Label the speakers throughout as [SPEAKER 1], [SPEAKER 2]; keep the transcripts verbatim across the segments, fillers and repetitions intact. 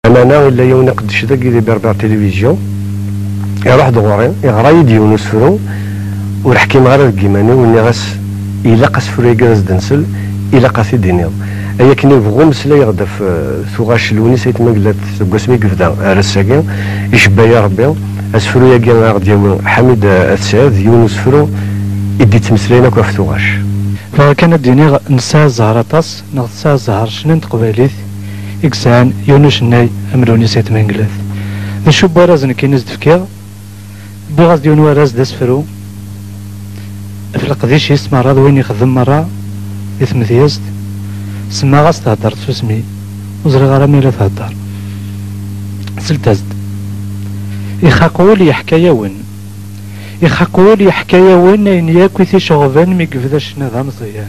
[SPEAKER 1] أنا إلا يوم نقدش ذاك اللي بربع تلفزيون يروح دغوري يغرا يدي ونس فرو ونحكي مع راه كيماني وني غاس إلا قاس فرو كاز دنسل إلا قاس يدينيض أيا كني بغو مسلا يغدا في ثوغاش لوني سيت ما قلت قسمي كفدا راساكي يشبا يا ربي أسفرو يا كان غدي حميد السعاد يونس فرو يدي تمسلينا كوا في ثوغاش
[SPEAKER 2] فكان ديني نسا زهرطاس نغسا زهر شنن تقباليت إكسان يونس ناي أمروني سيت منقلث ذا شو باراز نكينز دفكيغ بوغاز ديون واراز داس فرو في القديش يسمع راد وين يخدم مرة يثم ثيست سما غاس تهدر تسمي وزري غرا ميلا تهدر سلتازد يخاقولي حكاية وين يخاقولي حكاية وين إن ياكو ثي شغفان مي قفداش نظام صيان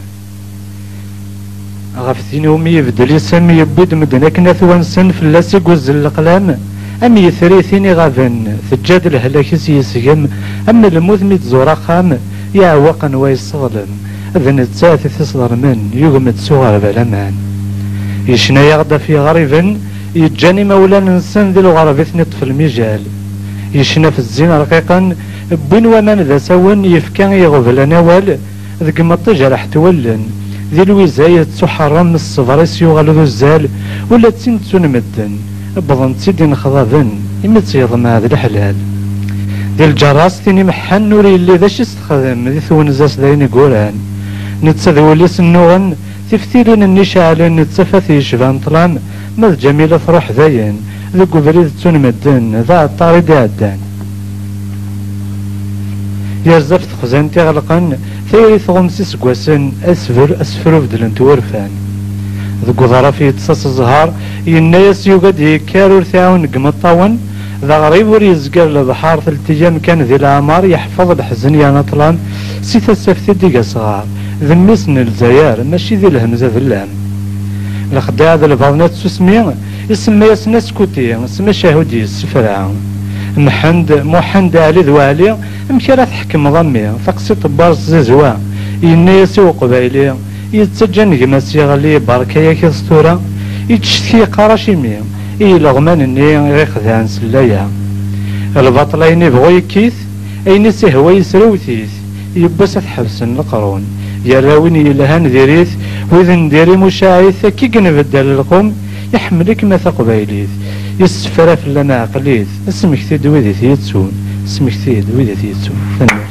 [SPEAKER 2] غافتيني ومي يبدل يسمي يبود مدنا كنا ثوانسن فلاسي قوز القلام أم يثريثيني غافن ثجاد الهلاك سيسقم أما الموت مي تزورا خام يعوقا ويصغلم أذن تساثي تصدر من يقمد سوغر بلامان يشنا يغدا في غريبا يجاني مولانا نسان ذي الغربيثني طفل ميجال يشنا في الزين رقيقا بين ومان ذا سون يفكان يغفل نوال ذك مطجة راح تولن ذي الوزاية تحرم من الصفريس يغلو الزال ولا تسنتون مدن بضن تسيدي نخضابن إما تصير مع هذا الحلال ذي الجراس تيني محن نوري اللي ذاش يستخدم ذي ثونزاس ذاين قولان نتسذولي سنوغن تفتيرين النشعلين نتسفث يشبان طلام ماذ جميلة تروح ذاين ذي قبريد تون مدن ذا الطارد عدان يرزفت خزانتي غلقا ثيري ثغمسي سقواسن أسفر أسفر وفدلن تورفان ذو قضارا في تصاص الزهار ينايس يوغد يكارور ثاون قمطاون ذا غريب وريزقر لبحار ثلتيام كان ذي العمار يحفظ الحزن يا نطلان سيثا السفتي ديقا صغار ذمسن الزيار ماشي ذي الهمزة ذلام الخداع ذا الباضنات سسمي يسمى يسنا سكوتي اسمى شاهدي السفرع محمد محمد علي ذو علي مشي تحكم ضمي تقصي طبار الززوا ينايس وقبايلي يتسجن جماسي غلي بركايا كيسطورة يتشتكي قراشيمي إي لغمان إني غيخذان سلايا البطلين يبغو يكيث أين سهوا يسروثيث يبس تحبسن القرون يراوين يلهان ذيريث وإذن ديري مشاعث كي نبدل القوم يحملك ما تقبايليث يسفرف لنا عقليث اسمك تيد ويدي ثيتسون اسمك تيد ويدي ثيتسون